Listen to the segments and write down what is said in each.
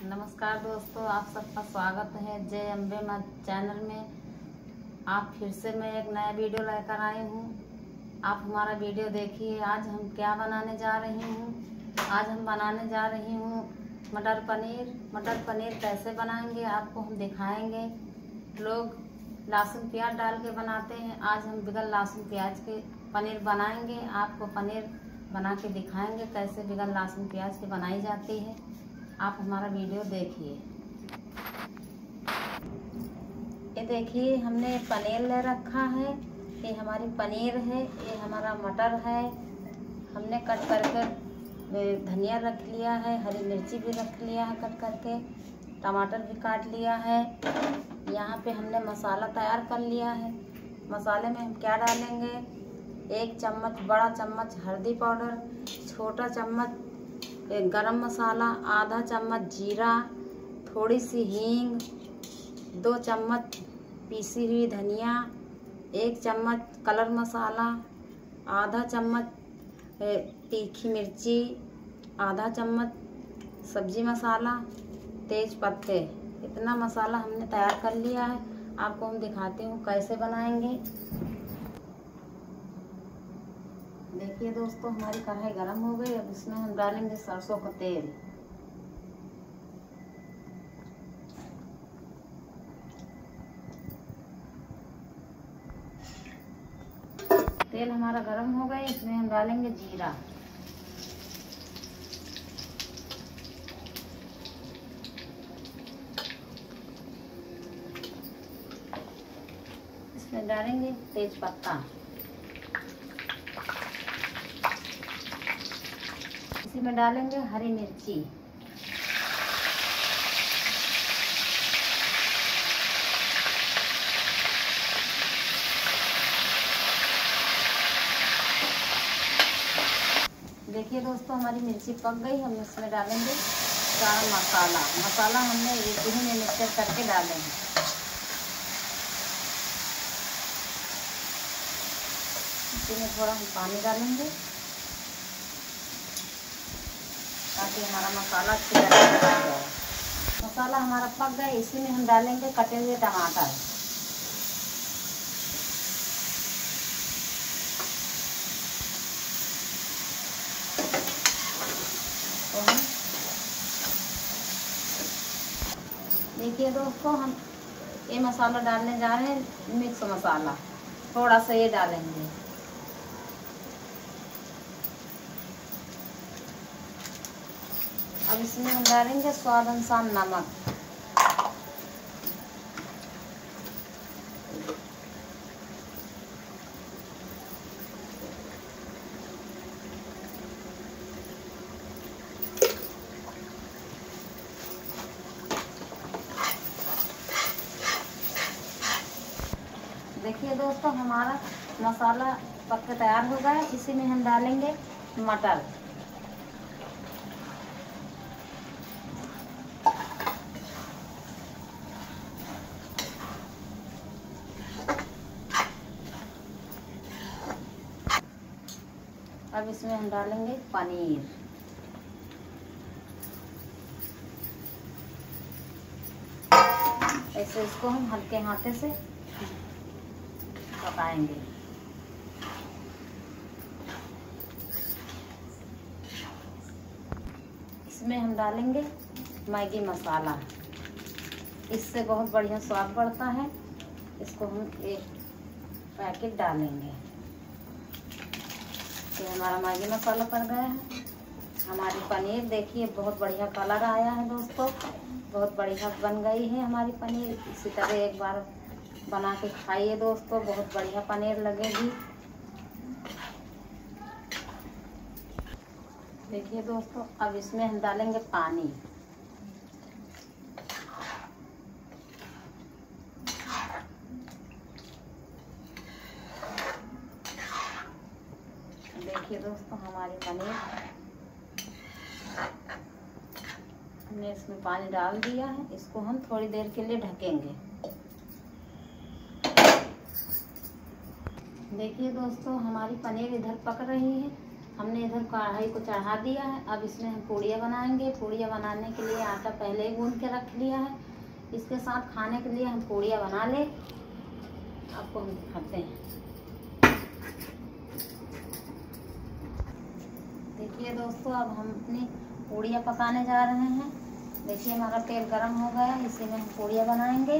नमस्कार दोस्तों, आप सबका स्वागत है जय अम्बे माँ चैनल में। आप फिर से मैं एक नया वीडियो लेकर आई हूँ। आप हमारा वीडियो देखिए। आज हम क्या बनाने जा रही हूँ। आज हम बनाने जा रही हूँ मटर पनीर। मटर पनीर कैसे बनाएंगे आपको हम दिखाएंगे। लोग लहसुन प्याज डाल के बनाते हैं, आज हम बगैर लहसुन प्याज के पनीर बनाएंगे। आपको पनीर बना के दिखाएंगे कैसे बगैर लहसुन प्याज के बनाई जाती है। आप हमारा वीडियो देखिए। ये देखिए, हमने पनीर ले रखा है। ये हमारी पनीर है, ये हमारा मटर है। हमने कट करके धनिया रख लिया है, हरी मिर्ची भी रख लिया है कट करके, टमाटर भी काट लिया है। यहाँ पे हमने मसाला तैयार कर लिया है। मसाले में हम क्या डालेंगे, 1 चम्मच बड़ा चम्मच हल्दी पाउडर, छोटा चम्मच गरम मसाला, आधा चम्मच जीरा, थोड़ी सी हींग, 2 चम्मच पीसी हुई धनिया, 1 चम्मच कलर मसाला, आधा चम्मच तीखी मिर्ची, आधा चम्मच सब्जी मसाला, तेज पत्ते। इतना मसाला हमने तैयार कर लिया है। आपको हम दिखाती हूँ कैसे बनाएंगे। देखिए दोस्तों, हमारी कढ़ाई गरम हो गई। अब इसमें हम डालेंगे सरसों का तेल। तेल हमारा गरम हो गया, इसमें हम डालेंगे जीरा। इसमें डालेंगे तेज पत्ता। इसी में डालेंगे हरी मिर्ची। देखिए दोस्तों, हमारी मिर्ची पक गई। हम इसमें डालेंगे सारा मसाला। मसाला हमने एक ही में मिक्सर करके डालेंगे। इसी में थोड़ा हम पानी डालेंगे ताकि हमारा मसाला अच्छी तरह से पक जाए। मसाला हमारा पक गया। इसी में हम डालेंगे कटे हुए टमाटर। तो हम देखिए दोस्तों, हम ये मसाला डालने जा रहे हैं, मिक्स मसाला थोड़ा सा ये डालेंगे। अब इसमें हम डालेंगे स्वाद अनुसार नमक। देखिए दोस्तों, हमारा मसाला पक के तैयार हो गया। इसी में हम डालेंगे मटर। अब इसमें हम डालेंगे पनीर। ऐसे इसको हम हल्के हाथे से पकाएंगे। इसमें हम डालेंगे मैगी मसाला। इससे बहुत बढ़िया स्वाद बढ़ता है। इसको हम एक पैकेट डालेंगे। ये हमारा मैगी मसाला पड़ गया है। हमारी पनीर देखिए बहुत बढ़िया कलर आया है दोस्तों, बहुत बढ़िया बन गई है हमारी पनीर। इसी तरह एक बार बना के खाइए दोस्तों, बहुत बढ़िया पनीर लगेगी। देखिए दोस्तों, अब इसमें हम डालेंगे पानी। देखिए दोस्तों, हमारी पनीर हमने इसमें पानी डाल दिया है। इसको हम थोड़ी देर के लिए ढकेंगे। देखिए दोस्तों, हमारी पनीर इधर पक रही है। हमने इधर कढ़ाई को चढ़ा दिया है। अब इसमें हम पूड़ियाँ बनाएंगे। पूड़ियाँ बनाने के लिए आटा पहले ही गूंद के रख लिया है। इसके साथ खाने के लिए हम पूड़ियाँ बना ले, आपको हम दिखाते हैं। देखिए दोस्तों, अब हम अपनी पूड़ियाँ पकाने जा रहे हैं। देखिए हमारा तेल गरम हो गया, इसी में हम पूड़ियाँ बनाएंगे।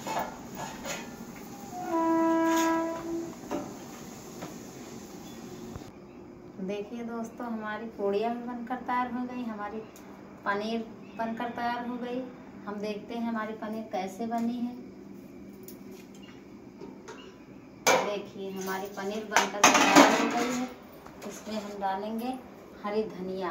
देखिए दोस्तों, हमारी पूड़ियाँ भी बनकर तैयार हो गई, हमारी पनीर बनकर तैयार हो गई। हम देखते हैं हमारी पनीर कैसे बनी है। देखिए हमारी पनीर बनकर तैयार हो गई है। इसमें हम डालेंगे हरी धनिया।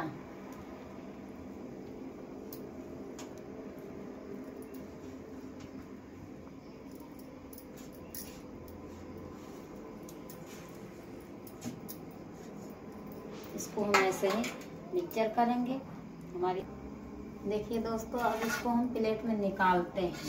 इसको हम ऐसे ही मिक्सचर करेंगे हमारी। देखिए दोस्तों, अब इसको हम प्लेट में निकालते हैं।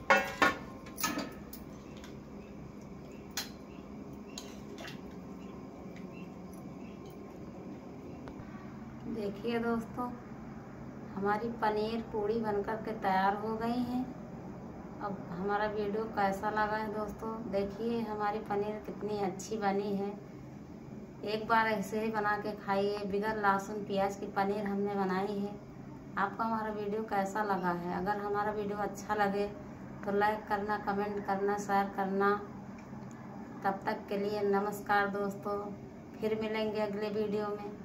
देखिए दोस्तों, हमारी पनीर पूड़ी बनकर के तैयार हो गई है। अब हमारा वीडियो कैसा लगा है दोस्तों, देखिए हमारी पनीर कितनी अच्छी बनी है। एक बार ऐसे ही बना के खाइए। बगैर लहसुन प्याज की पनीर हमने बनाई है। आपको हमारा वीडियो कैसा लगा है? अगर हमारा वीडियो अच्छा लगे तो लाइक करना, कमेंट करना, शेयर करना। तब तक के लिए नमस्कार दोस्तों, फिर मिलेंगे अगले वीडियो में।